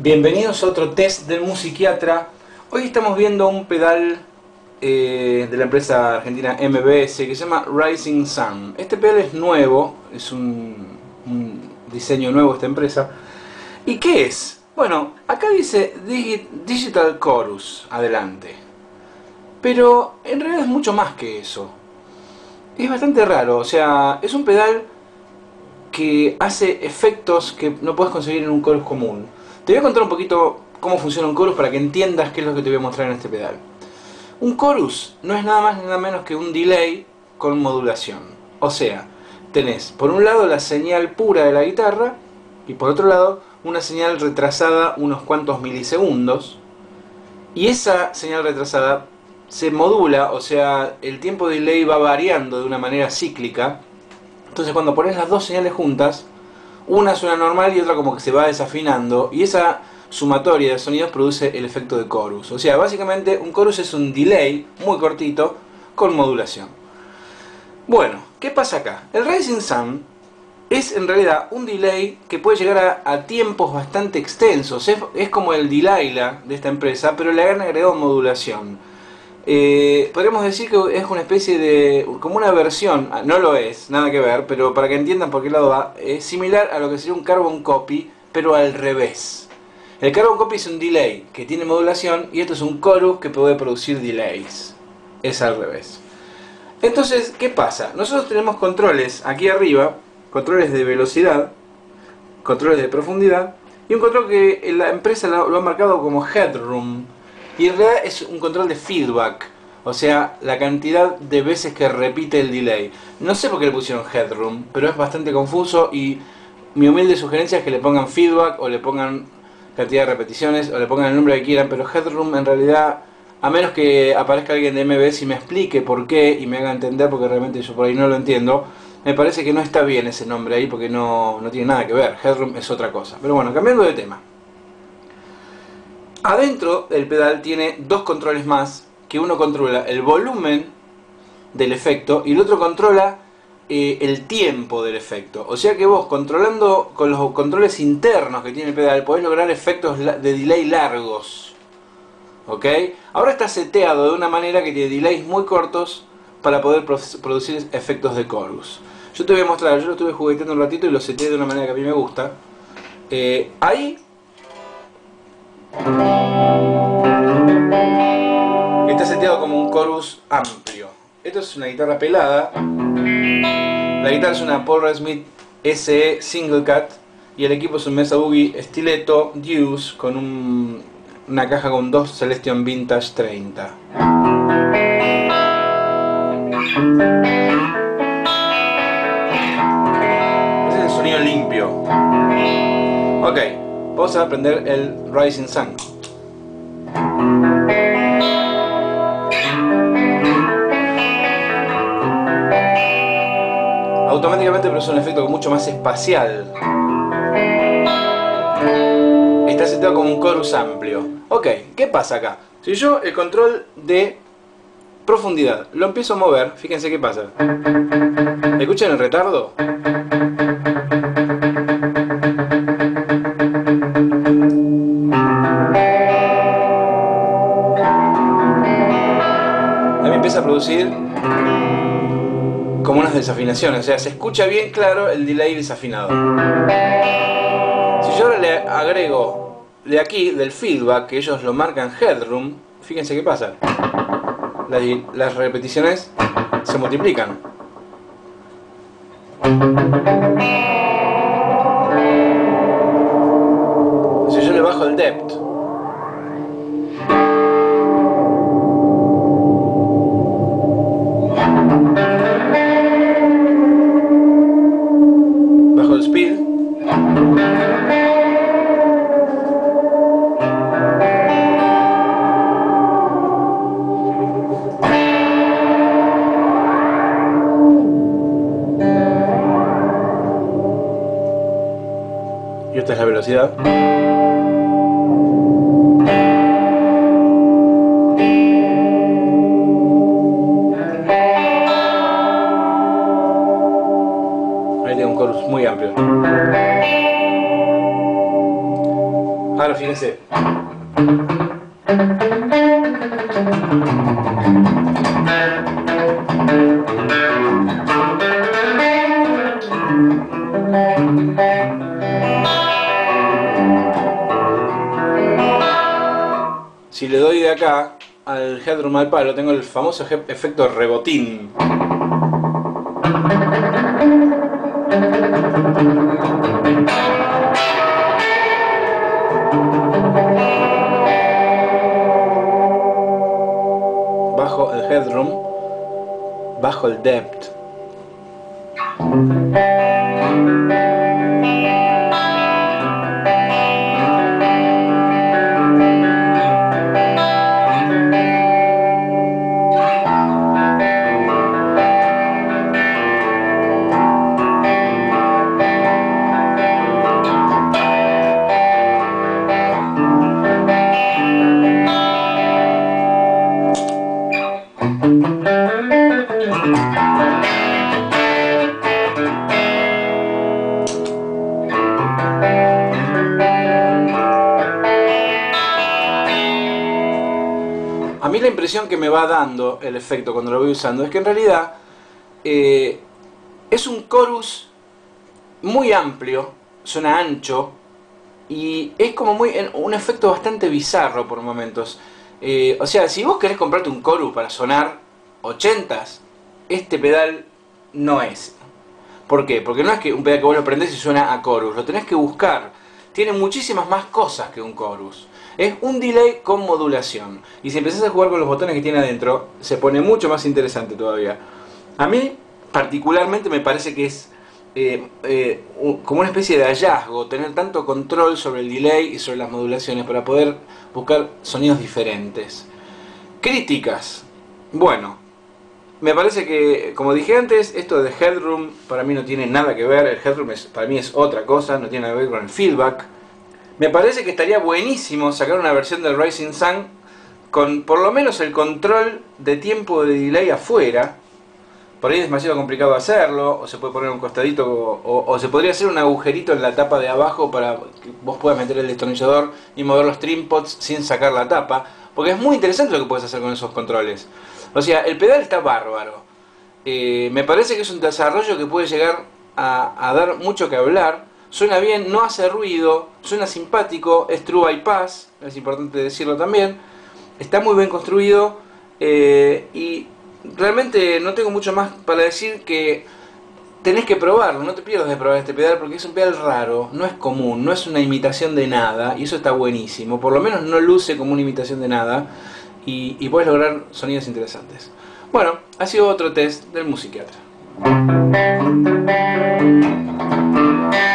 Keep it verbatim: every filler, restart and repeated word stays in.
Bienvenidos a otro test del Musiquiatra. Hoy estamos viendo un pedal eh, de la empresa argentina M B S que se llama Rising Sun. Este pedal es nuevo, es un, un diseño nuevo de esta empresa. ¿Y qué es? Bueno, acá dice Digi Digital Chorus, adelante. Pero en realidad es mucho más que eso. Es bastante raro, o sea, es un pedal que hace efectos que no puedes conseguir en un chorus común. Te voy a contar un poquito cómo funciona un chorus para que entiendas qué es lo que te voy a mostrar en este pedal. Un chorus no es nada más ni nada menos que un delay con modulación. O sea, tenés por un lado la señal pura de la guitarra y por otro lado una señal retrasada unos cuantos milisegundos. Y esa señal retrasada se modula, o sea, el tiempo de delay va variando de una manera cíclica. Entonces cuando pones las dos señales juntas, una suena normal y otra como que se va desafinando, y esa sumatoria de sonidos produce el efecto de chorus. O sea, básicamente un chorus es un delay muy cortito con modulación. Bueno, ¿qué pasa acá? El Rising Sun es en realidad un delay que puede llegar a, a tiempos bastante extensos. Es, es como el Delilah de esta empresa, pero le han agregado modulación. Eh, podríamos decir que es una especie de, como una versión, no lo es, nada que ver, pero para que entiendan por qué lado va, es similar a lo que sería un carbon copy, pero al revés. El carbon copy es un delay que tiene modulación y esto es un chorus que puede producir delays. Es al revés. Entonces, ¿qué pasa? Nosotros tenemos controles aquí arriba, controles de velocidad, controles de profundidad y un control que la empresa lo ha marcado como headroom. Y en realidad es un control de feedback, o sea, la cantidad de veces que repite el delay. No sé por qué le pusieron headroom, pero es bastante confuso y mi humilde sugerencia es que le pongan feedback o le pongan cantidad de repeticiones o le pongan el nombre que quieran, pero headroom en realidad, a menos que aparezca alguien de M B S y me explique por qué y me haga entender, porque realmente yo por ahí no lo entiendo, me parece que no está bien ese nombre ahí porque no, no tiene nada que ver. Headroom es otra cosa. Pero bueno, cambiando de tema. Adentro del pedal tiene dos controles más, que uno controla el volumen del efecto y el otro controla eh, el tiempo del efecto. O sea que vos, controlando con los controles internos que tiene el pedal, podés lograr efectos de delay largos. ¿Ok? Ahora está seteado de una manera que tiene delays muy cortos para poder producir efectos de chorus. Yo te voy a mostrar, yo lo estuve jugueteando un ratito y lo seteé de una manera que a mí me gusta. Eh, ahí está seteado como un chorus amplio. Esto es una guitarra pelada. La guitarra es una Paul Reed Smith S E Single Cut y el equipo es un Mesa Boogie Stiletto Deuce con un, una caja con dos Celestion Vintage treinta. Ese es el sonido limpio. Ok, vamos a aprender el Rising Sun. Automáticamente produce un efecto mucho más espacial. Está seteado como un chorus amplio. Ok, ¿qué pasa acá? Si yo el control de profundidad lo empiezo a mover, fíjense qué pasa. ¿Escuchan el retardo? Ahí me empieza a producir como unas desafinaciones, o sea, se escucha bien claro el delay desafinado. Si yo ahora le agrego de aquí, del feedback, que ellos lo marcan headroom, fíjense qué pasa. Las, las repeticiones se multiplican. Si yo le bajo el depth, bajo el speed, y esta es la velocidad. Ahí tengo un chorus muy amplio. Ahora fíjense. Si le doy de acá al headroom al palo, tengo el famoso efecto rebotín. Bajo el headroom, bajo el depth. A mí la impresión que me va dando el efecto cuando lo voy usando es que en realidad eh, es un chorus muy amplio, suena ancho y es como muy un efecto bastante bizarro por momentos. Eh, o sea, si vos querés comprarte un chorus para sonar ochentas, este pedal no es. ¿Por qué? Porque no es que un pedal que vos lo prendés y suena a chorus, lo tenés que buscar. Tiene muchísimas más cosas que un chorus. Es un delay con modulación. Y si empezás a jugar con los botones que tiene adentro, se pone mucho más interesante todavía. A mí, particularmente, me parece que es eh, eh, como una especie de hallazgo tener tanto control sobre el delay y sobre las modulaciones para poder buscar sonidos diferentes. Críticas. Bueno, me parece que, como dije antes, esto de headroom para mí no tiene nada que ver. El headroom es, para mí es otra cosa, no tiene nada que ver con el feedback. Me parece que estaría buenísimo sacar una versión del Rising Sun con por lo menos el control de tiempo de delay afuera. Por ahí es demasiado complicado hacerlo, o se puede poner un costadito, o, o se podría hacer un agujerito en la tapa de abajo para que vos puedas meter el destornillador y mover los trim pods sin sacar la tapa, porque es muy interesante lo que puedes hacer con esos controles. O sea, el pedal está bárbaro. Eh, me parece que es un desarrollo que puede llegar a, a dar mucho que hablar. Suena bien, no hace ruido, suena simpático, es true bypass, es importante decirlo también. Está muy bien construido eh, y realmente no tengo mucho más para decir que tenés que probarlo, no te pierdas de probar este pedal porque es un pedal raro, no es común, no es una imitación de nada y eso está buenísimo. Por lo menos no luce como una imitación de nada y, y puedes lograr sonidos interesantes. Bueno, ha sido otro test del Musiquiatra.